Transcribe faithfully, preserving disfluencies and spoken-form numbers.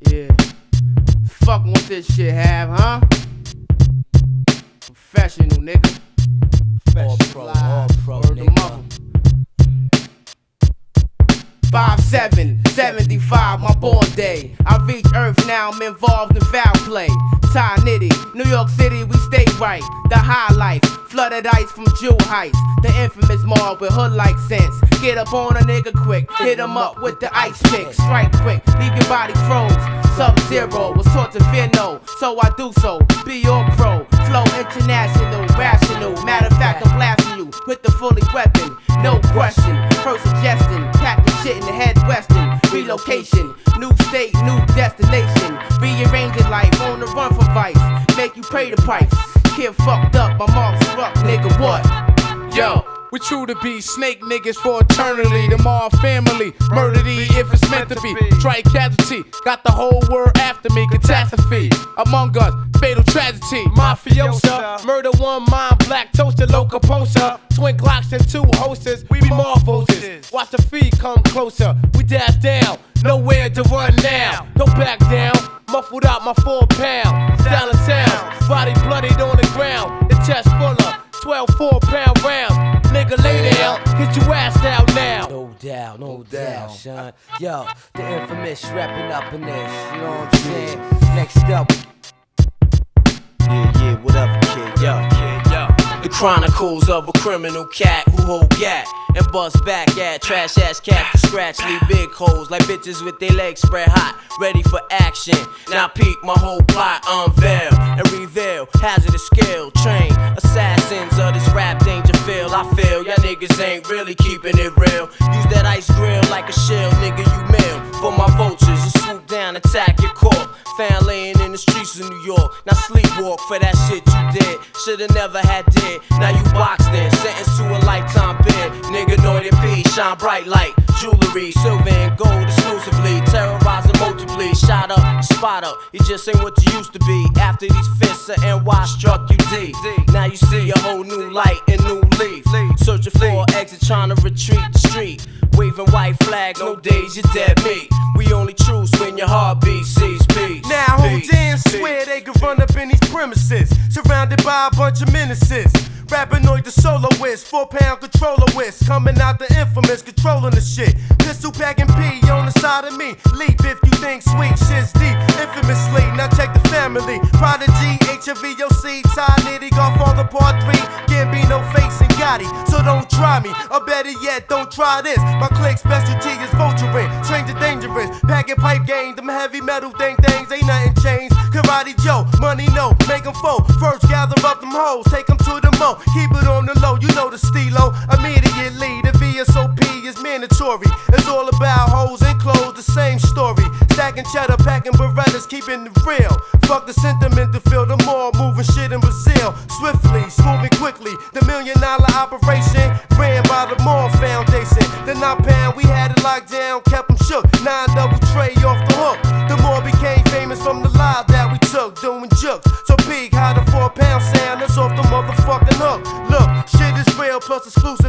Yeah. Fucking with this shit, have, huh? Professional, nigga. All pro, all pro, Word to mother. five seven, seventy-five, my born day. I reach Earth now, I'm involved in foul play. Ty Nitty, New York City, we stay right. The high life, flooded ice from Jewel Heights. The infamous mall with hood-like sense. Get up on a nigga quick, hit him up with the ice pick. Strike quick, leave your body froze. Sub-Zero was taught to fear no, so I do so. Be your pro, flow international, rational. Matter of fact, I'm blasting you with the fully weapon, no question. First suggestion, pack the shit in the head western. Relocation, new state, new destination. Rearranging life on the run from vice. Make you pay the price. Kid fucked up, my mom struck, nigga, what? Yo, we true to be snake niggas for eternity. The Mar family, murder thee if it's meant to be. Strike casualty, got the whole world after me. Catastrophe, among us, fatal tragedy. Mafiosa, murder one mind, black toaster, local poster. Twin Glocks and two holsters, we morphoses. Watch the feed come closer, we dash down, nowhere to run now. Don't back down, muffled out my four pound. Silent sounds, body bloodied on the ground. The chest full of twelve four pound rounds. Nigga lay down, get your ass down now. No doubt, no, no doubt, son. Yo, the infamous reppin' up in this, you know what I'm saying? Next up. Yeah, yeah, whatever, kid, yo, kid, yo. The chronicles of a criminal cat who hold gat and bust back at trash ass cat to scratch, leave big holes like bitches with their legs spread hot, ready for action. Now peek my whole plot, unveil and reveal hazardous skill, train assassins of this rap danger feel. I feel y'all niggas ain't really keeping it real. Use that ice grill like a shell, nigga, you mail for my vultures. You swoop down, attack your corp. Found laying in the streets of New York. Now sleepwalk for that shit you did. Shoulda never had did. Now you boxed in, sentenced to a lifetime bid. Nigga anointed P, shine bright light. Jewelry, silver and gold exclusively. Terrorizing multiply. Shot up, spot up. You just ain't what you used to be. After these fists of N Y struck you D. Now you see a whole new light and new leaf. Searching for an exit, trying to retreat the street. Waving white flags, no days, you dead meat. We only truce when your heartbeat sees peace. Now who damn swear they could run up in these premises, surrounded by a bunch of menaces. Rapinoid the soloist, four pound controller whisk, coming out the infamous, controlling the shit. Pistol packing P on the side of me. Leap if you think sweet shit's deep. Infamously, now check the family. Prodigy, H of V O C, Ty Nitty, Godfather Part three, Gambino face and Gotti. So don't try me, or better yet, don't try this. My clique specialty is vulturing, stranger dangerous. Packing pipe game, them heavy metal thing things, ain't nothing changed. Karate Joe, money no, make them fold. First gather up them hoes, take them to the mo. Keep it on the low, you know the stilo. Immediately, the V S O P is mandatory. It's all about hoes and clothes, the same story. Stacking cheddar, packing Berettas, keeping it real. Fuck the sentiment to feel the more, moving shit in Brazil. Swiftly, smoothing quickly. The million dollar operation ran by the Moore Foundation. The nine pound, we had it locked down, kept them shook. Nine double tray off the hook. The more became famous from the live that we took, doing jokes. So big, how the four pound sound, that's off the motherfucking hook. Look, shit is real plus exclusive.